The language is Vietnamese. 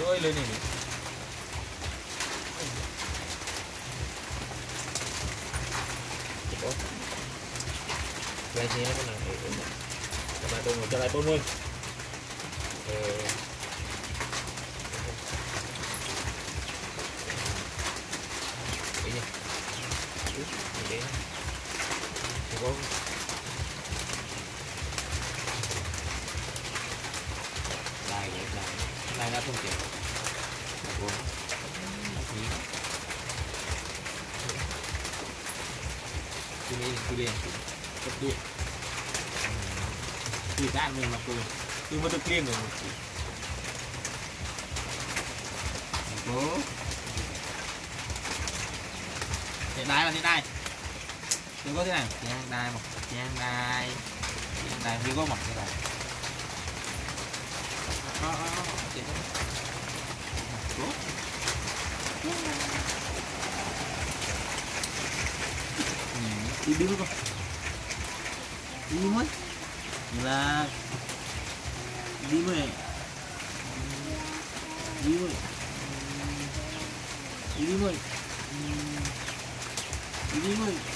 trôi lên này. Lại gì nó có này cho lại tôi nuôi. Đấy nhỉ. Đấy. Không. Này đã không chịu. Tôi đi cấp điện từ đạn mình mà tôi mới được liên rồi bố thế đai là thế này đừng có thế này nhang đai một nhang đai như có một thế này đi đứng không đi mới là đi mới đi mới đi mới đi mới